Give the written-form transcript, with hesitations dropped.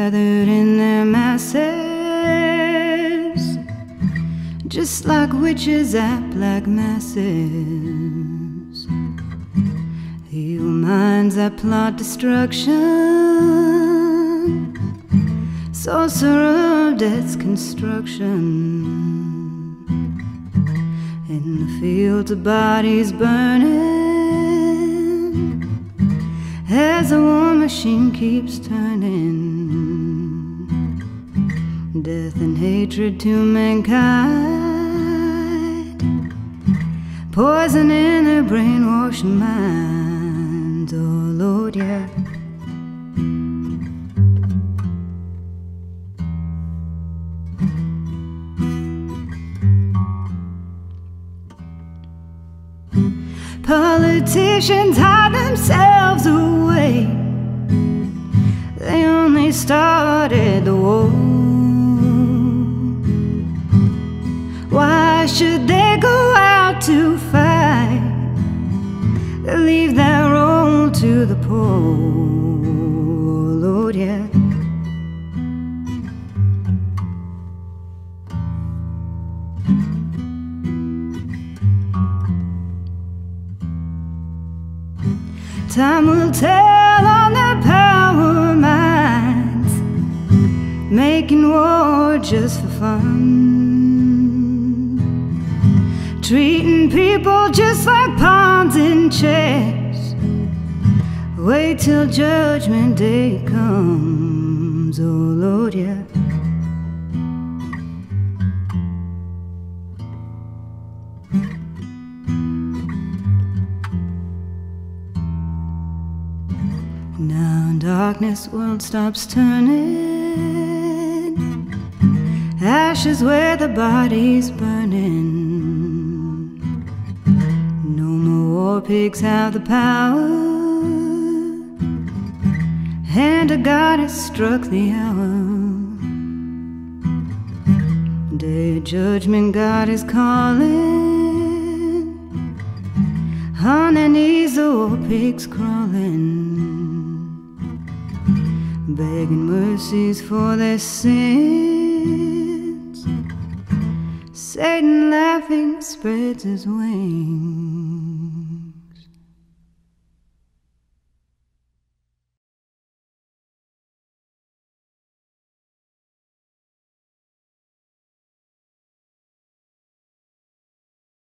gathered in their masses, just like witches at black masses. Evil minds that plot destruction, sorcerer of death's construction. In the fields of bodies burning, as the war machine keeps turning. Death and hatred to mankind, poison in their brainwashed minds. Oh Lord, yeah. Politicians hide themselves away. They only started the war. Why should they go out to fight? They leave that role to the poor. Lord, yeah. Time will tell on their power minds, making war just for fun, treating people just like pawns in chess. Wait till judgment day comes. Oh Lord, yeah. Now in darkness, world stops turning, ashes where the body's burning. No more war pigs have the power, hand of God has struck the hour. Day of judgment, God is calling, on their knees the war pigs crawling, begging mercies for their sins. Satan laughing spreads his wings.